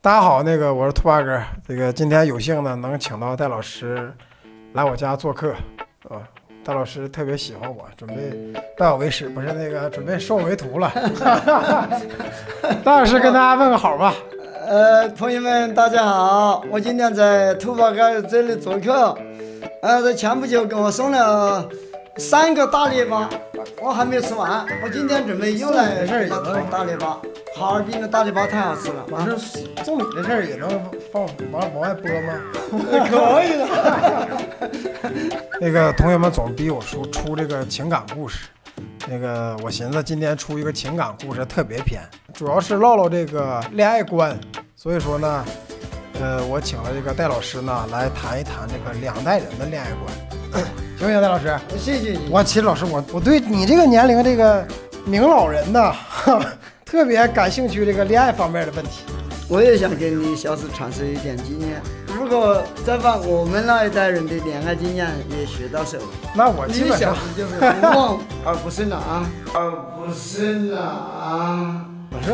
大家好，我是兔八哥，今天有幸呢能请到戴老师来我家做客，戴老师特别喜欢我，准备拜我为师，不是准备收我为徒了。戴老师跟大家问个好吧。 朋友们大家好，我今天在兔八哥这里做客，这前不久给我送了3个大列巴，我还没有吃完，我今天准备又来给他炒大列巴。哈尔滨的大列巴太好吃了。 我说送礼这事儿也能放往外播吗？ 可以的。同学们总逼我出这个情感故事，我寻思今天出一个情感故事特别篇，主要是唠唠这个恋爱观，所以说呢，我请了这个戴老师呢来谈一谈这个2代人的恋爱观，行不行？戴老师， 谢谢你。 其实老师我对你这个年龄这个名老人呢，特别感兴趣这个恋爱方面的问题。 我也想给你小子传授一点经验，如果再把我们那一代人的恋爱经验也学到手， 那我基本上就是不忘而不是懒，而不是懒。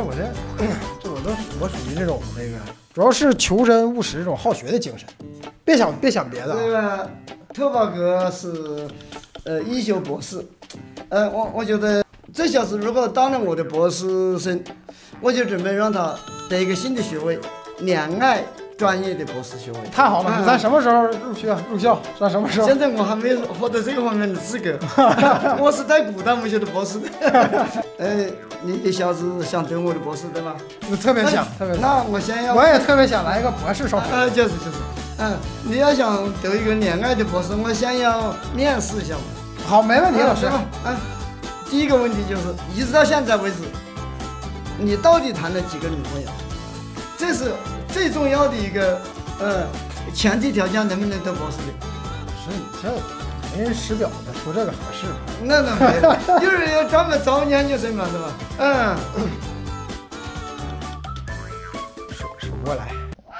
我属于这种主要是求真务实这种好学的精神，别想别的。 这个兔八哥是医学博士，我觉得这小子如果当了我的博士生，我就准备让他得一个新的学位，恋爱专业的博士学位。 太好了！你在什么时候入校？在什么时候？ 现在我还没有获得这个方面的资格，我是在古代文学的博士的。你小子想读我的博士对吧？ 我特别想， 那我也特别想来一个博士双培。 就是，你要想读一个恋爱的博士，我先要面试一下。 好，没问题，老师。 第一个问题就是，一直到现在为止，你到底谈了几个女朋友？这是最重要的一个前提条件，能不能读博士的？ 是你这没人识表的，说这个合适吗？ 那没有，就是要专门招研究生嘛，是吧？ 数过来。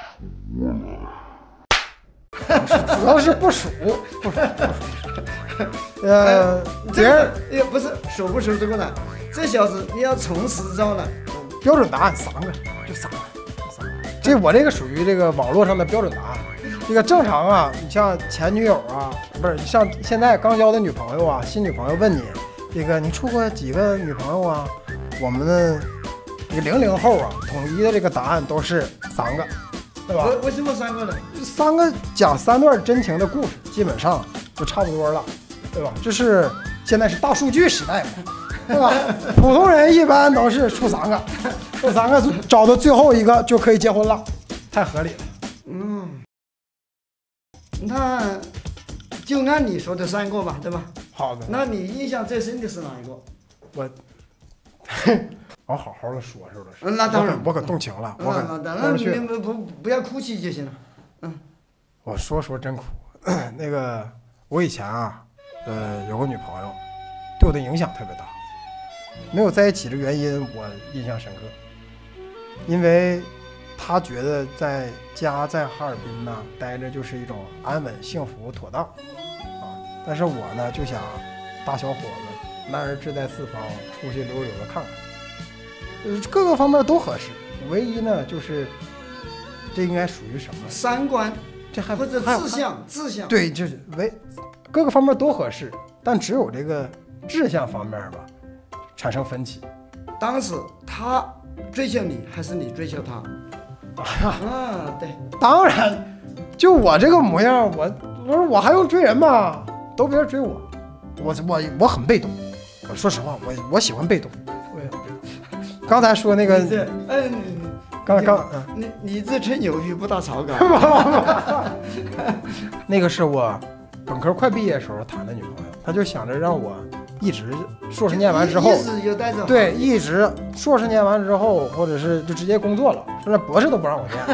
主要是不数。 别人也不是数不数得过来，这小子你要从实招来。 标准答案3个，就3个。我这个属于网络上的标准答案。正常啊，你像前女友啊，不是像现在刚交的女朋友啊，新女朋友问你，你处过几个女朋友啊？我们的00后啊，统一的答案都是3个，对吧？ 为什么3个呢 ？3个讲3段真情的故事，基本上就差不多了，对吧？现在是大数据时代嘛，对吧？普通人一般都是处3个，这3个找到最后一个就可以结婚了，太合理了。 那就按你说的3个吧，对吧？ 好的。 那你印象最深的是哪一个？ 我好好的说，是不是？ 那当然， 我可动情了， 那你不要哭泣就行了。 我说真苦。我以前啊，有个女朋友，对我的影响特别大。没有在一起的原因，我印象深刻，因为她觉得在哈尔滨呢待着就是一种安稳、幸福、妥当啊。但是我呢就想，大小伙子，男儿志在四方，出去溜溜的看看，各个方面都合适。唯一呢就是这应该属于什么 ？3观， 这还或者志向。 对，就是各个方面都合适，但只有这个志向方面吧产生分歧。 当时他追求你还是你追求他？对， 当然，就我这个模样，我还用追人吗？都别人追我，我很被动。我说实话，我喜欢被动。刚才说你这吹牛逼不打草稿。 是我本科快毕业的时候谈的女朋友，她就想着让我一直硕士念完之后，对，一直硕士念完之后，或者是就直接工作了，甚至博士都不让我念。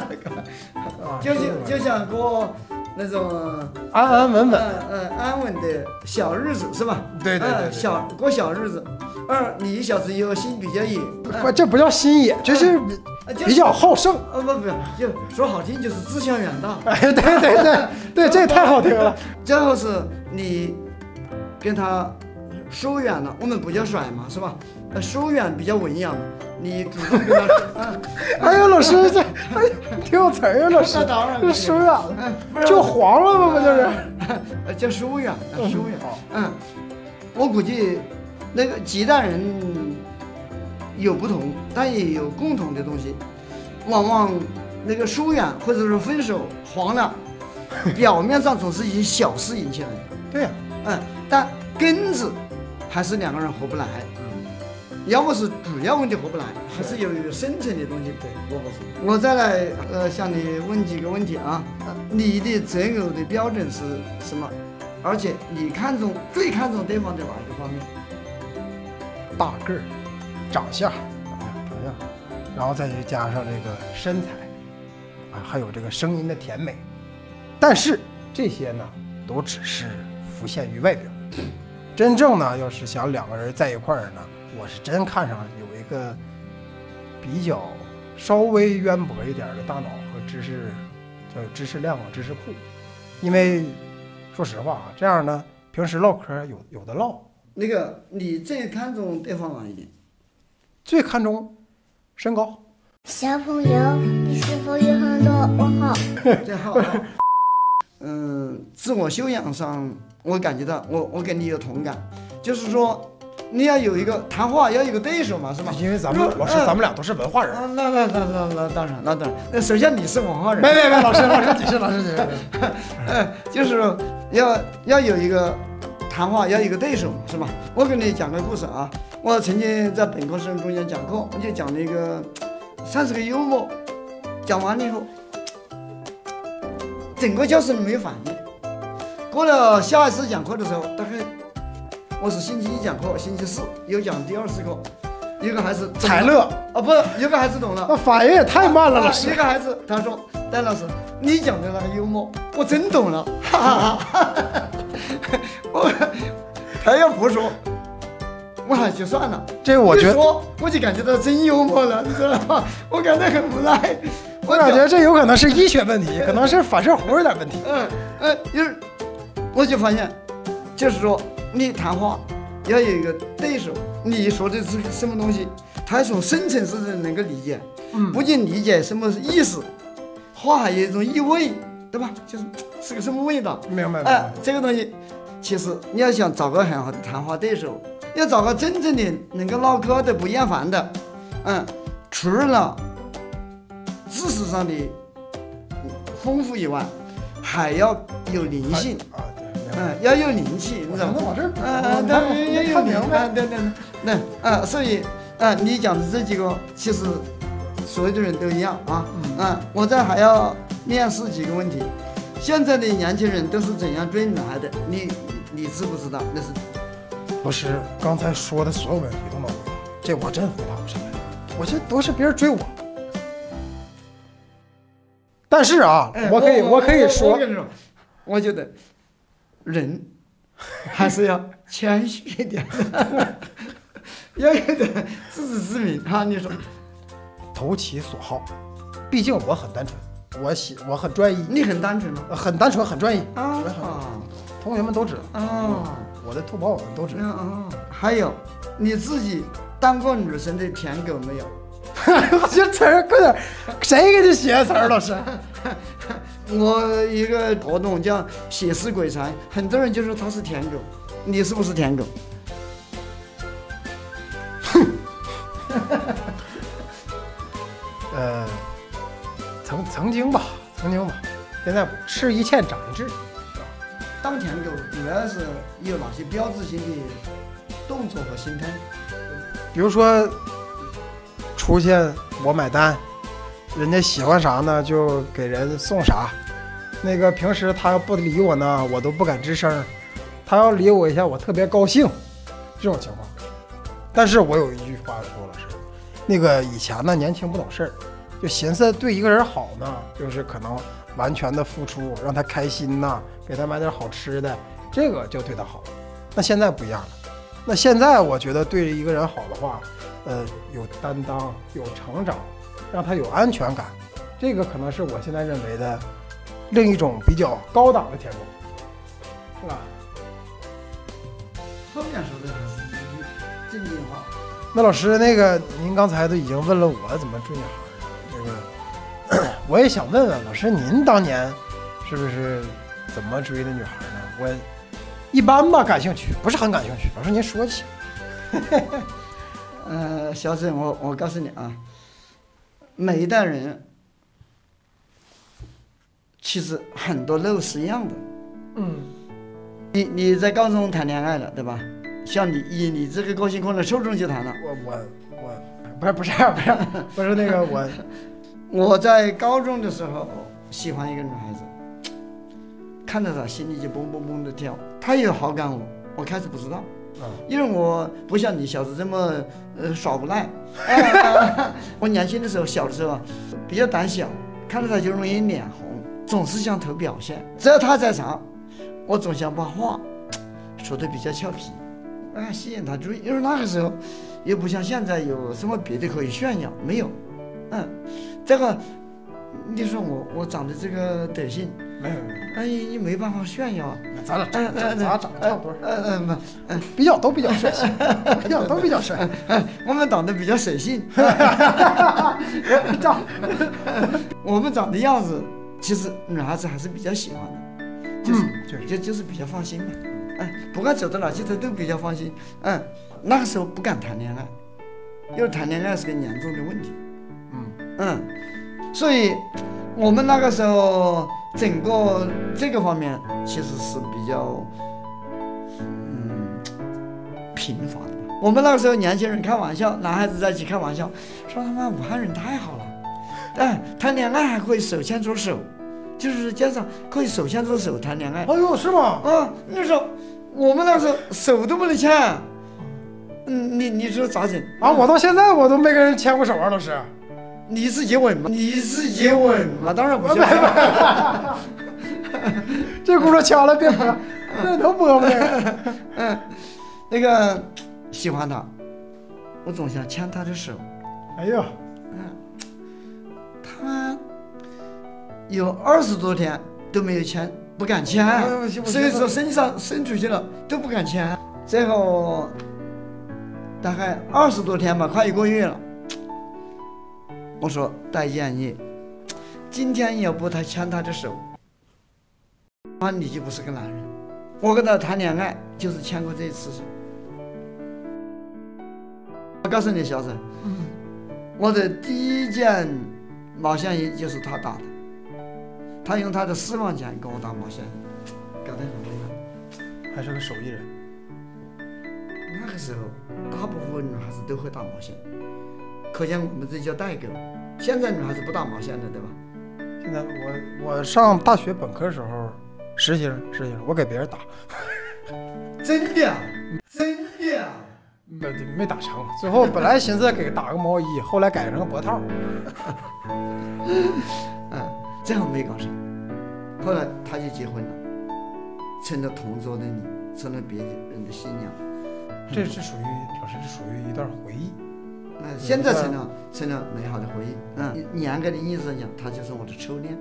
就想过那种安安稳稳， 安稳的小日子是吧？ 对， 过小日子。你小子又心比较野， 这不叫心野，这是比较好胜。 不，就说好听就是志向远大。 对，这太好听了。 最后是你跟他疏远了，我们不叫甩嘛，是吧？疏远比较文雅嘛。你主动跟他， 哎呀，老师， 挺有词儿啊，老师。 那当然这疏远了，就黄了吗？不就是？ 叫疏远，疏远。我估计那个几代人有不同，但也有共同的东西。往往那个疏远或者是分手黄了，表面上总是以小事引起来的。 对呀、 但根子还是两个人合不来。要么是主要问题合不来，还是有深层的东西。对，我再来向你问几个问题啊。你的择偶的标准是什么？而且你最看重对方的哪一个方面？ 大个儿，长相，然后再加上这个身材，还有这个声音的甜美。但是这些呢，都只是浮现于外表。真正呢，要是想两个人在一块儿呢，我是真看上有一个比较稍微渊博一点的大脑和知识，叫有知识量啊、知识库。因为说实话啊，这样呢，平时唠嗑有的唠。 那个你最看重对方哪一点？ 最看重身高。 小朋友，你是否有很多问号？ 最好。自我修养上，我感觉到我跟你有同感，就是说你要有一个谈话，要有一个对手嘛，是吧？ 因为咱们老师，咱们俩都是文化人。 那当然。那首先你是文化人。 没，老师你是。 就是要有一个谈话，要有一个对手，是吧？我给你讲个故事啊。我曾经在本科生中间讲课，我就讲了一个算是个幽默，讲完了以后，整个教室里没有反应。过了下一次讲课的时候，大概我是星期一讲课，星期四又讲第二次课，有个孩子才乐啊，不，有个孩子懂了， 那反应也太慢了，老师。 一个孩子他说：“戴老师，你讲的那个幽默，我真懂了。”哈哈，他要不说，我还就算了。 这我觉得， 我就感觉到真幽默了，你知道吗？我感觉很无奈。 我感觉这有可能是医学问题，可能是反射弧有点问题。 就是我就发现，就是说你谈话要有一个对手，你说的是什么东西，他从深层次的能够理解，不仅理解什么意思，话还有一种意味，对吧？就是个什么味道。 明白。 这个东西，其实你要想找个很好的谈话对手，要找个真正的能够唠嗑的不厌烦的，除了知识上的丰富以外，还要有灵性要有灵气，你知道吗？ 往这对，要有灵气，对，所以你讲的这几个，其实所有的人都一样啊，我这还要面试几个问题。现在的年轻人都是怎样追女孩的？你知不知道？那是老师刚才说的所有问题都能回答，这我真回答不上来。我这都是别人追我。但是啊，我可以说， 我跟你说，我觉得人还是要谦虚一点，要有点自知之明哈。你说， 投其所好，毕竟我很单纯，我很专一。 你很单纯吗？ 很单纯，很专一啊。 同学们都知道我的兔宝友们都知道。 还有你自己当过女生的舔狗没有？ 这词儿快点，谁给你写词儿？老师， 我一个活动叫写诗鬼才，很多人就说他是舔狗，你是不是舔狗？ 曾经吧，现在吃一堑长一智。 当舔狗主要是有哪些标志性的动作和心态？ 比如说，出现我买单，人家喜欢啥呢就给人送啥。那个平时他要不理我呢，我都不敢吱声；他要理我一下，我特别高兴。这种情况。但是我有一句话说了是，那个以前呢年轻不懂事儿，就寻思对一个人好呢，就是可能完全的付出，让他开心呐，给他买点好吃的，这个就对他好。那现在不一样了，那现在我觉得对一个人好的话，有担当，有成长，让他有安全感，这个可能是我现在认为的另一种比较高档的舔狗，是吧？ 后面说的还是正经话。 那老师，那个您刚才都已经问了我怎么追女孩了，这个我也想问问老师，您当年是不是怎么追的女孩呢？我一般吧，感兴趣，不是很感兴趣。老师您说起。 小沈，我告诉你啊，每一代人其实很多路是一样的。你在高中谈恋爱了，对吧？像你这个个性，可能初中就谈了。 我不是那个我在高中的时候喜欢一个女孩子，看到她心里就蹦蹦蹦的跳。她有好感我开始不知道，因为我不像你小子这么耍无赖。我年轻的时候，小的时候啊，比较胆小，看到她就容易脸红，总是想投表现。只要她在场，我总想把话说得比较俏皮，吸引她注意。因为那个时候又不像现在有什么别的可以炫耀，没有。这个你说我长得这个德行，你没办法炫耀啊。 咱俩长得差不多。都比较帅气，都比较帅。 我们长得比较水性。我们长的样子，其实女孩子还是比较喜欢的，就是比较放心嘛。不管走到哪去，她都比较放心。那个时候不敢谈恋爱，因为谈恋爱是个严重的问题。所以我们那个时候整个这个方面其实是比较贫乏的吧。我们那个时候年轻人开玩笑，男孩子在一起开玩笑，说他妈武汉人太好了，谈恋爱还可以手牵着手，就是加上可以手牵着手谈恋爱。 哎呦，是吗？ 你说我们那时候手都不能牵，你说咋整啊？我到现在我都没跟人牵过手啊，老师。 你是接吻吗？当然不是。 这轱辘掐了别播，这能播吗？ 那个喜欢他，我总想牵他的手。 哎呦， 他有20多天都没有牵，不敢牵，所以说身上伸出去了都不敢牵。最后大概20多天吧，快1个月了。我说戴建业，今天要不他牵他的手，那你就不是个男人。我跟他谈恋爱就是牵过这一次手。我告诉你，小沈，我的第一件毛线衣就是他打的，他用他的私房钱给我打毛线，搞得很厉害， 还是个手艺人。 那个时候，大部分女孩子都会打毛线。可见我们这叫代沟。现在女孩子不打毛线的，对吧？ 现在我上大学本科时候，实习生，我给别人打。 真的？ 没打成。最后本来寻思给打个毛衣，后来改成个脖套。 最后没搞成。后来他就结婚了，成了同桌的你，成了别人的新娘。 这是属于老师，这属于一段回忆。 现在成了美好的回忆。严格的意义上讲，他就是我的初恋。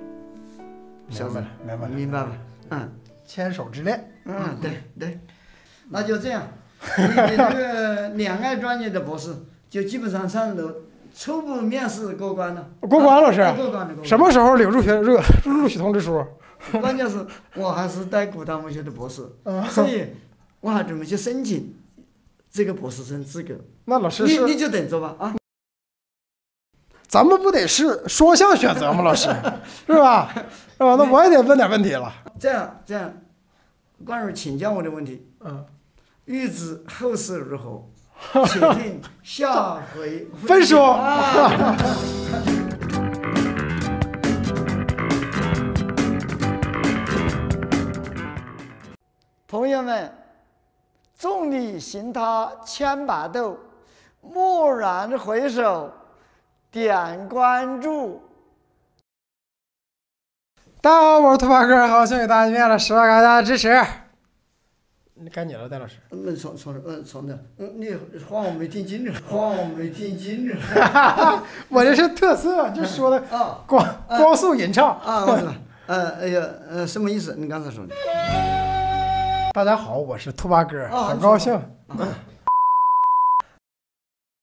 明白吧？ 牵手之恋。 对，那就这样。你这个恋爱专业的博士，就基本上上了初步面试过关了。 过关，老师。 过关。 什么时候领录取通知书？ 关键是我还是带古代文学的博士，所以我还准备去申请这个博士生资格。 那老师你就等着吧啊！ 咱们不得是双向选择吗？老师，是吧？那我也得问点问题了。 这样，关于请教我的问题，预知后事如何，请听下回分说。 朋友们，众里寻他千百度，蓦然回首，点关注。 大家好，我是兔八哥，好幸与大家见面了，10万感谢大家支持。该你了，戴老师。 从的，你话我没听清楚， 我这是特色，就说的光速吟唱啊，我知道。什么意思？你刚才说的。 大家好，我是兔八哥，很高兴。